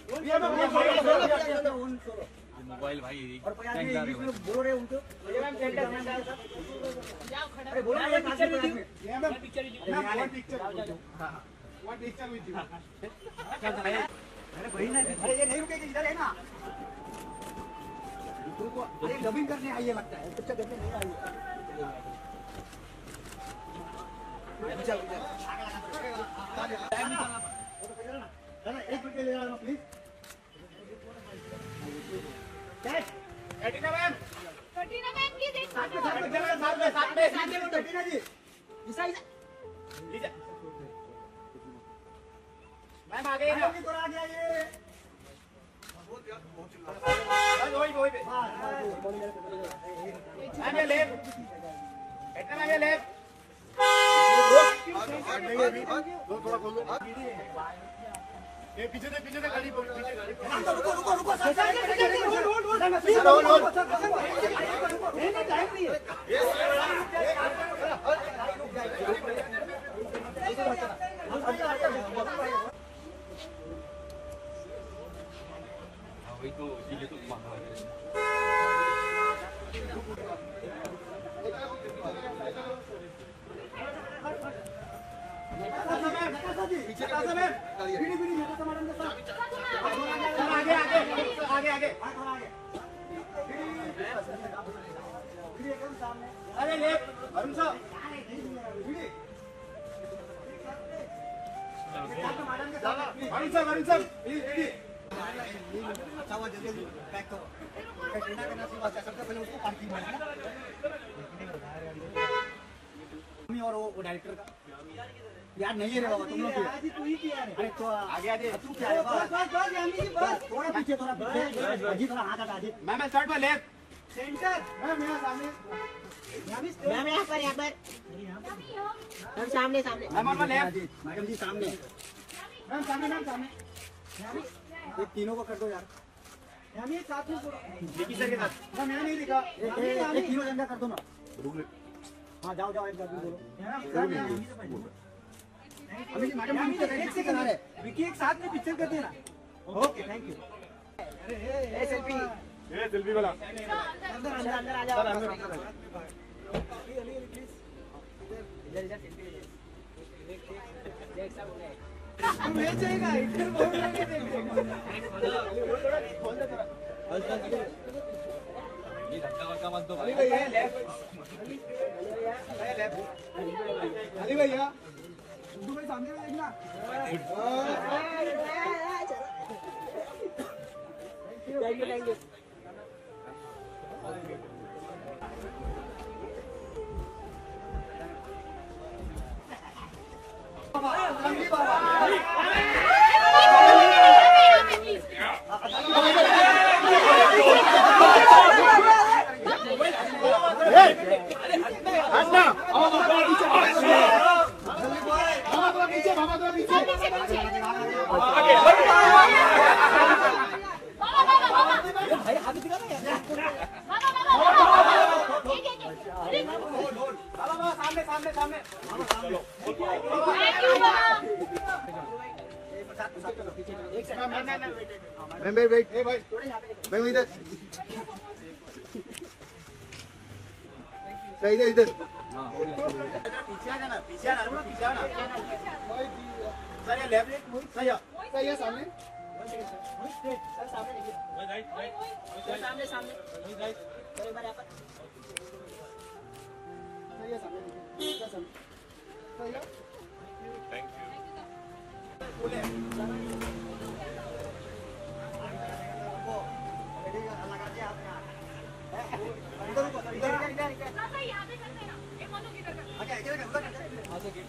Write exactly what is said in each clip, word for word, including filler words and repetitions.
mobile भाई और बोलो रे उनको मैम सेंटर अरे बोलो ये पिक्चर में मैम पिक्चर वन पिक्चर हां वन पिक्चर विद यू अरे भाई ना अरे ये नहीं रुकेगी इधर है ना रुको अरे डबिंग करने आई है लगता है पिक्चर देखने नहीं आई चल चल एक मिनट ले लेना please Katrina ma'am Katrina ma'am please एक साथ में साथ में साथ में साथ में साथ में कटरीना जी इसा इसा लीजिए मैम आ गई ना थोड़ा आ गया ये बहुत यार बहुत चिल्ला बस वही वही पे मैम ये लेफ्ट कटरीना ये लेफ्ट थोड़ा खोल दो ये पीछे से पीछे से गाड़ी पीछे गाड़ी रुको रुको रुको होल्ड होल्ड होल्ड नहीं नहीं टाइम नहीं है वही तो ये तो मांगा है पीछे का समय बीड़ी बीड़ी मेरे टमाटर के साथ आगे आगे आगे आगे आगे बीड़ी एकदम सामने अरे ले वरुण साहब बीड़ी वरुण साहब वरुण साहब बीड़ी अच्छा हुआ जल्दी जल्दी पैक करो कटरीना का नसीब अच्छा सबसे पहले उसको पार्किंग में ना और वो डायरेक्टर का यार नहीं है रे बाबा तुम लोग आज तू ही किया रे अरे तो आगे आगे तू क्या है बस बस बस यानी जी बस थोड़ा पीछे थोड़ा पीछे अजी थोड़ा हाथ हटा दे मैम स्टार्ट में लेफ्ट सेंटर मैम मेरा सामने मैम यहां पर यहां पर मैम सामने सामने मैम और लेफ्ट मैडम जी सामने मैम सामने मैम सामने ये तीनों को कर दो यार मैम ये साथ में देखिए सर के साथ मैम मैंने नहीं देखा ये तीनों जंगा कर दो ना रुक ले हां जाओ जाओ एक बार बोलो अभी मैडम हम एक सेकंड आ रहे विकी एक साथ में पिक्चर कर देना ओके थैंक यू अरे ए सेल्फी ए सेल्फी वाला अंदर अंदर अंदर आ जाओ अली अली प्लीज इधर इधर सेल्फी ले देख सब ले हम ले जाएगा इधर बहुत लगे देख खोल दे थोड़ा ये धक्का वक्का मत दो भाई भैया लेफ्ट अली भैया तू भाई सामने में देखना थैंक यू थैंक यू सामने सामने सामने मैं भाई वेट ए भाई मैं इधर सही इधर इधर पीछे आ जाना पीछे आ ना पीछे आ ना सर ये लेफ्ट सही है सही है सामने सर सामने देखिए राइट राइट सामने सामने राइट सर एक बार यहां पर सही है सामने देखिए सामने सही है थैंक यू बोले इधर इधर इधर इधर सर यहां पे करते ना एक मोनो की तरफ ओके इधर उधर अच्छा गेट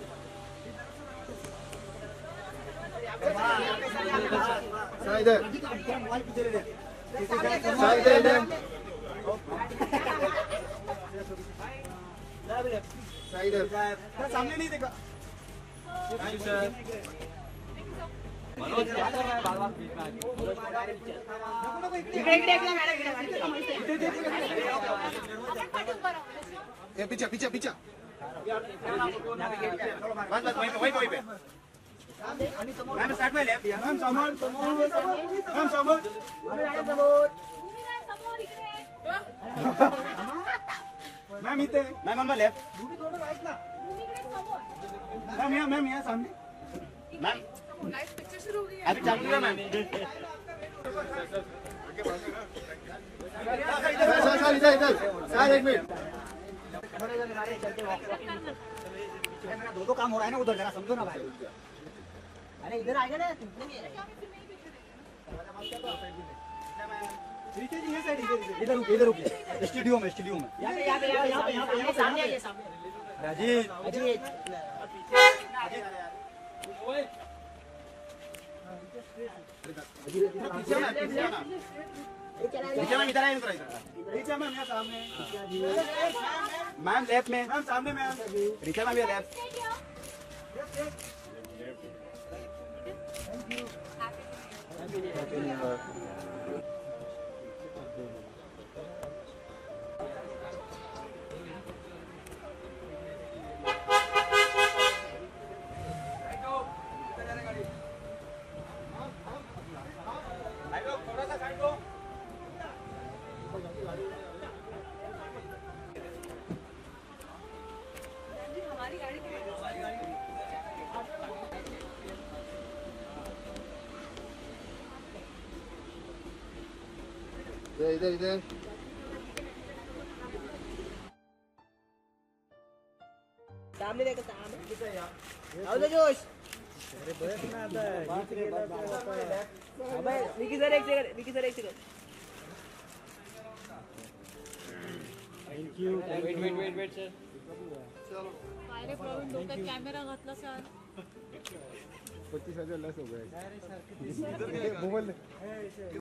सर इधर मोबाइल पीछे ले ले सर इधर इधर सर इधर सर सामने नहीं देखा थैंक यू सर मनोज बात कर रहा है बार बार बीच में इधर इधर मैडम ये पीछे पीछे पीछे बस बस वहीं पे वहीं पे मैम स्टार्ट में लेफ्ट मैम समोर मैम समोर मैम इथे मैम ऑन लेफ्ट मैम यहाँ मैम यहाँ सामने मैम अभी चालू है मैम सर सर इधर इधर सर एक मिनट मेरा दो दो काम हो रहा है ना उधर जरा समझो ना भाई अरे इधर आएगा ना इधर रुकिए इधर रुकिए स्टूडियो में स्टूडियो में यहाँ पे यहाँ पे यहाँ पे यहाँ पे यहाँ पे सामने आइए सामने अजीत अजीत पीछे में पीछे में पीछे में इधर आइए इधर पीछे में यहाँ सामने मैम लेफ्ट में मैम सामने मैम रीचा मैम ये लेफ्ट इधर इधर सामने देखो सामने आओ जोश अरे बस ना आता है अबे विकी सर एक सेकंड विकी सर एक second thank you wait wait wait wait sir अरे प्रवीण डोक्यात कॅमेरा घातला सर पच्चीस हजार लस हो गए मोबाइल